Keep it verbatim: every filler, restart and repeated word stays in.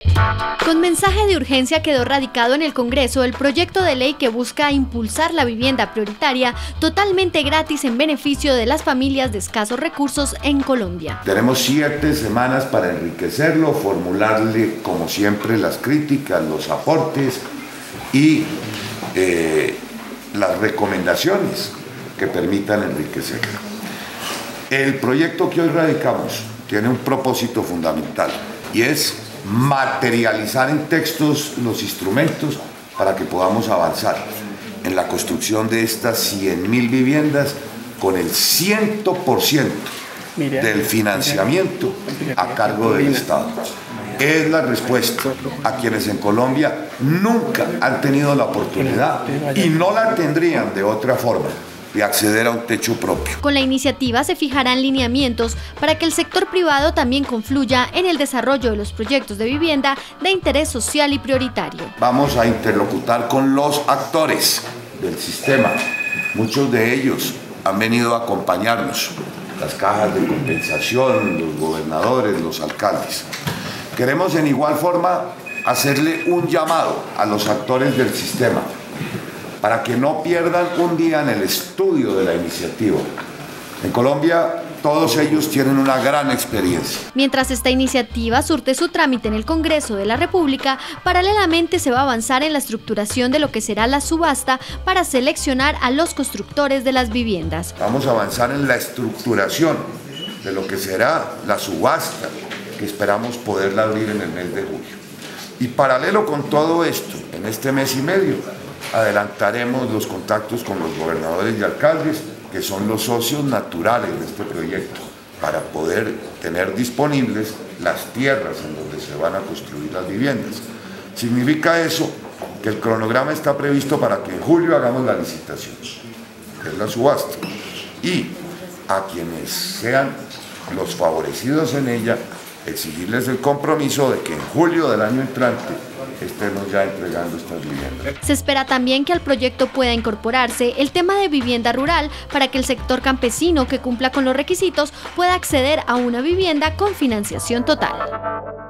Con mensaje de urgencia quedó radicado en el Congreso el proyecto de ley que busca impulsar la vivienda prioritaria totalmente gratis en beneficio de las familias de escasos recursos en Colombia. Tenemos siete semanas para enriquecerlo, formularle como siempre las críticas, los aportes y eh, las recomendaciones que permitan enriquecerlo. El proyecto que hoy radicamos tiene un propósito fundamental y es materializar en textos los instrumentos para que podamos avanzar en la construcción de estas cien mil viviendas con el cien por ciento del financiamiento a cargo del Estado. Es la respuesta a quienes en Colombia nunca han tenido la oportunidad y no la tendrían de otra forma de acceder a un techo propio. Con la iniciativa se fijarán lineamientos para que el sector privado también confluya en el desarrollo de los proyectos de vivienda de interés social y prioritario. Vamos a interlocutar con los actores del sistema. Muchos de ellos han venido a acompañarnos, las cajas de compensación, los gobernadores, los alcaldes. Queremos en igual forma hacerle un llamado a los actores del sistema para que no pierdan un día en el estudio de la iniciativa. En Colombia, todos ellos tienen una gran experiencia. Mientras esta iniciativa surte su trámite en el Congreso de la República, paralelamente se va a avanzar en la estructuración de lo que será la subasta para seleccionar a los constructores de las viviendas. Vamos a avanzar en la estructuración de lo que será la subasta, que esperamos poderla abrir en el mes de julio. Y paralelo con todo esto, en este mes y medio, adelantaremos los contactos con los gobernadores y alcaldes, que son los socios naturales de este proyecto, para poder tener disponibles las tierras en donde se van a construir las viviendas. Significa eso que el cronograma está previsto para que en julio hagamos la licitación, que es la subasta, y a quienes sean los favorecidos en ella, exigirles el compromiso de que en julio del año entrante estemos ya entregando estas viviendas. Se espera también que al proyecto pueda incorporarse el tema de vivienda rural para que el sector campesino que cumpla con los requisitos pueda acceder a una vivienda con financiación total.